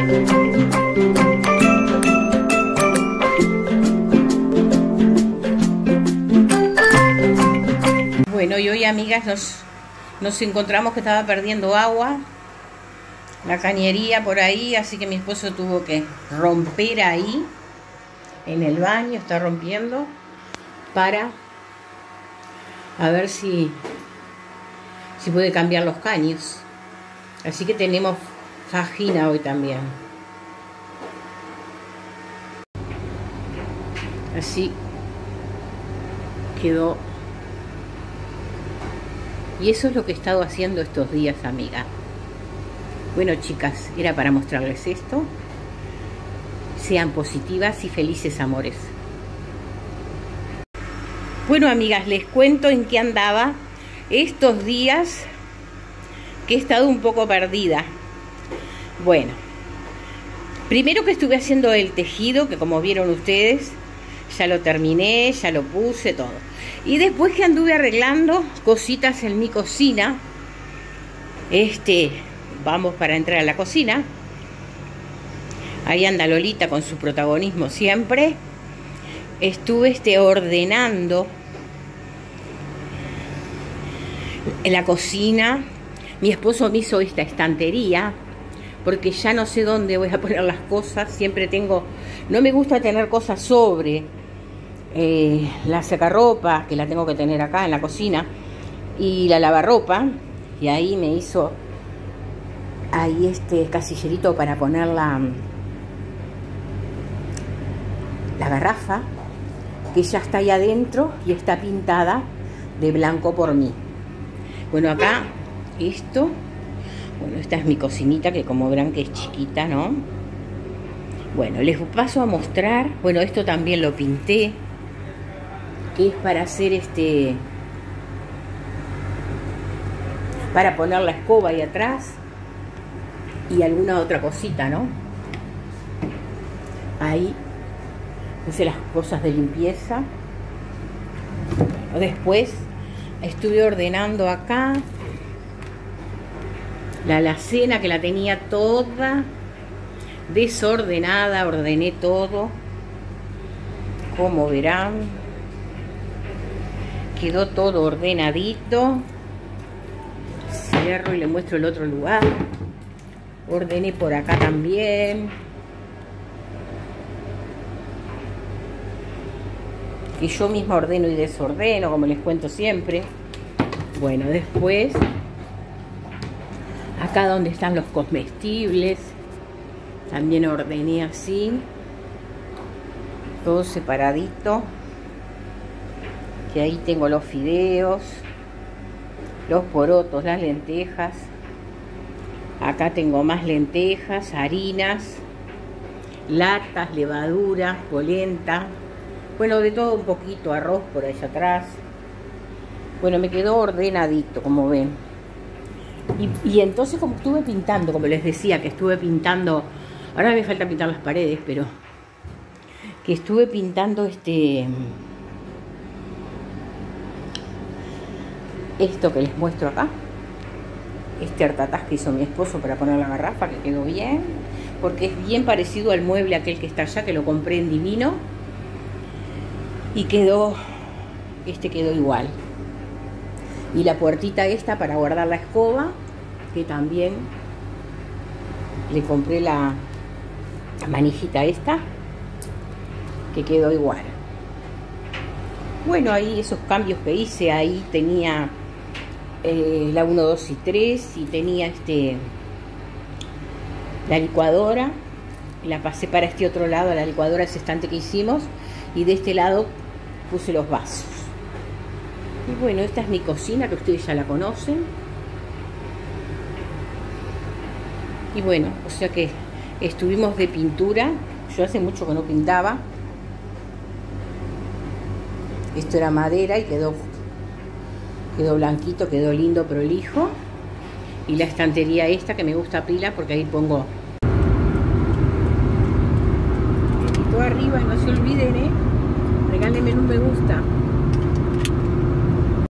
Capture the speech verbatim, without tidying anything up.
Bueno, y hoy, amigas, nos, nos encontramos que estaba perdiendo agua la cañería por ahí, así que mi esposo tuvo que romper ahí en el baño, está rompiendo para a ver si si puede cambiar los caños. Así que tenemos fajina hoy también. Así quedó. Y eso es lo que he estado haciendo estos días, amiga. Bueno, chicas, era para mostrarles esto. Sean positivas y felices amores. Bueno, amigas, les cuento en qué andaba estos días que he estado un poco perdida. Bueno, primero que estuve haciendo el tejido, que como vieron ustedes, ya lo terminé, ya lo puse, todo. Y después que anduve arreglando cositas en mi cocina, este, vamos para entrar a la cocina. Ahí anda Lolita con su protagonismo siempre. Estuve este, ordenando en la cocina. Mi esposo me hizo esta estantería porque ya no sé dónde voy a poner las cosas. Siempre tengo, no me gusta tener cosas sobre eh, la secarropa, que la tengo que tener acá en la cocina, y la lavarropa. Y ahí me hizo ahí este casillerito para poner la, la garrafa, que ya está ahí adentro y está pintada de blanco por mí. Bueno, acá esto, bueno, esta es mi cocinita, que como verán que es chiquita, ¿no? Bueno, les paso a mostrar. Bueno, esto también lo pinté, que es para hacer este, para poner la escoba ahí atrás y alguna otra cosita, ¿no? Ahí puse las cosas de limpieza. Después estuve ordenando acá la alacena, que la tenía toda desordenada. Ordené todo, como verán, quedó todo ordenadito. Cierro y le muestro el otro lugar. Ordené por acá también, y yo misma ordeno y desordeno, como les cuento siempre. Bueno, después acá donde están los comestibles también ordené así, todo separadito, que ahí tengo los fideos, los porotos, las lentejas. Acá tengo más lentejas, harinas, latas, levaduras, polenta. Bueno, de todo un poquito, arroz por allá atrás. Bueno, me quedó ordenadito, como ven. Y, y entonces, como estuve pintando, como les decía, que estuve pintando, ahora me falta pintar las paredes, pero que estuve pintando este, esto que les muestro acá, este artataz que hizo mi esposo para poner la garrafa, que quedó bien, porque es bien parecido al mueble aquel que está allá, que lo compré en Divino. Y quedó, este quedó igual. Y la puertita esta para guardar la escoba, que también le compré la, la manijita esta, que quedó igual. Bueno, ahí esos cambios que hice, ahí tenía eh, la uno, dos y tres, y tenía este la licuadora. La pasé para este otro lado, a la licuadora, ese estante que hicimos, y de este lado puse los vasos. Y bueno, esta es mi cocina, que ustedes ya la conocen. Y bueno, o sea que estuvimos de pintura. Yo hace mucho que no pintaba. Esto era madera y quedó quedó blanquito, quedó lindo, prolijo. Y la estantería esta, que me gusta pila, porque ahí pongo todo arriba. Y no se olviden, ¿eh? Regálenme un me gusta.